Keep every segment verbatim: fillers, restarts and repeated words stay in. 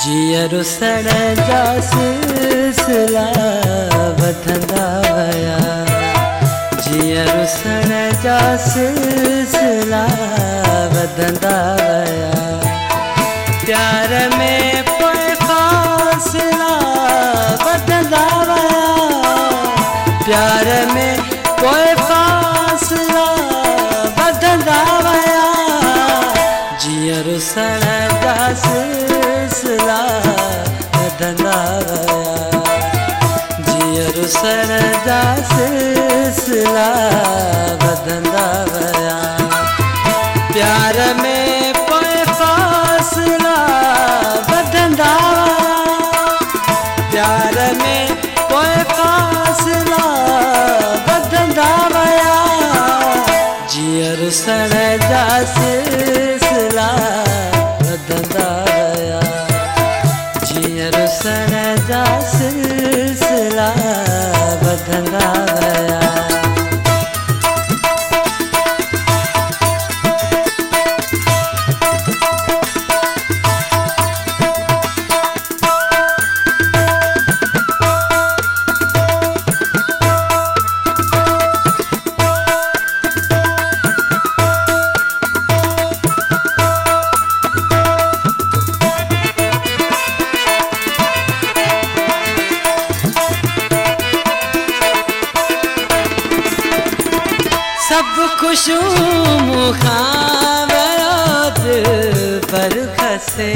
जीअरो सड़ जा सिलसिला वधंदा वया, जीअरो सड़ जा सिलसिला वधंदा वया। प्यार में पोइ फासिला वधंदा वया, प्यार में पोइ फासिला वधंदा वया। जीअरो सड़ जा सिलसिला वधंदा वया, जीअरो सड़ जा सिलसिला वधंदा वया। प्यार में पोइ फासिला वधंदा वया, प्यार में पोइ फासिला वधंदा वया। जीअरो सड़ जा सिलसिला वधंदा वया, जीअरो सड़ जा सिलसिला वधंदा वया। सब खुशियूं मूंखां वयो दिल पर खसे,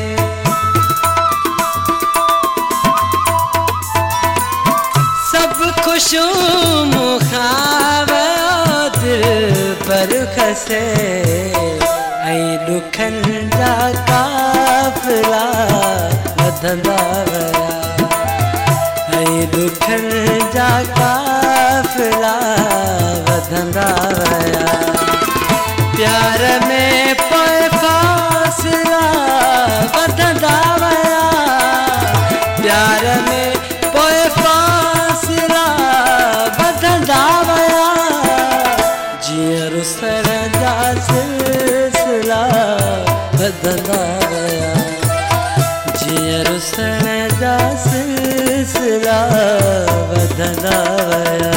सब खुशियूं मूंखां वयो दिल पर खसे। ऐं ॾुखनि जा काफ़िला वधंदा वया, ऐं ॾुखनि जा काफ़िला वधंदा वया। प्यार में पोइ फासिला वधंदा वया, प्यार में पोइ फासिला वधंदा वया। जीअरो सड़ जा सिलसिला वधंदा वया, जीअरो सड़ जा सिलसिला वधंदा वया।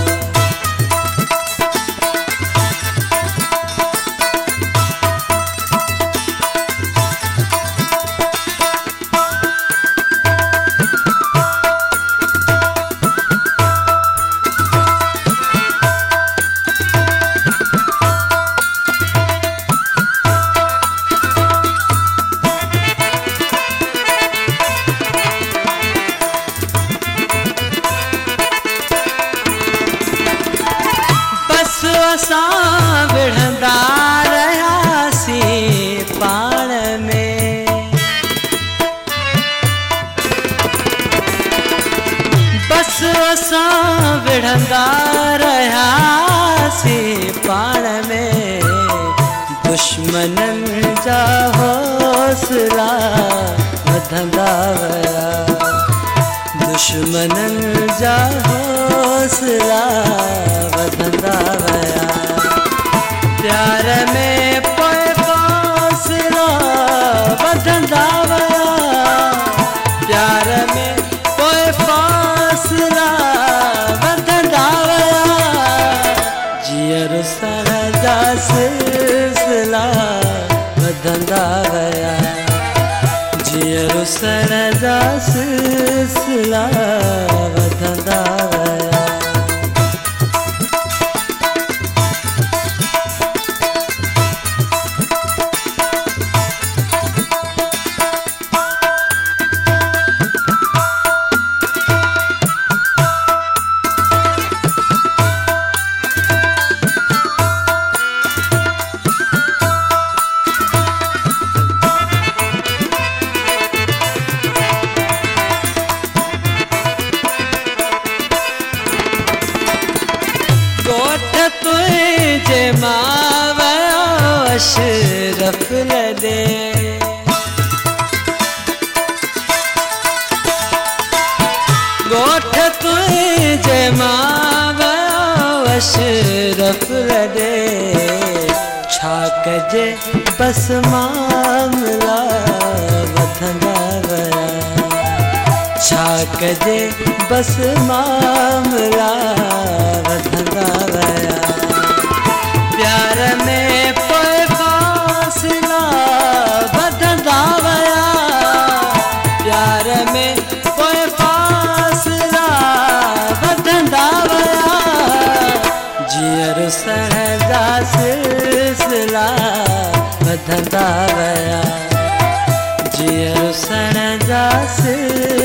असां विढ़ंदा रहियासीं पाण में, बस असां विढ़ंदा रहियासीं पाण में। दुश्मननि जा हौसला वधंदा वया, दुश्मननि जा हौसला वधंदा वया। प्यार में पोइ फासिला वधंदा वया, प्यार में पोइ फासिला वधंदा वया। जीअरो सड़ जा सिलसिला वधंदा वया, जीअरो सड़ जा सिलसिला वधंदा वया। तुझे मां वयो अशरफ लदे, गोठ तुझे मां वयो अशरफ लदे। छा कजे बस मामला वधंदा कजे बस मामला वधंदा वया। प्यार में पोइ फासला वधंदा वया। प्यार में पोइ फासला वधंदा वया। जीअं रुसण जा सिलसिला वधंदा वया। जीअं रुसण जा सिलसिला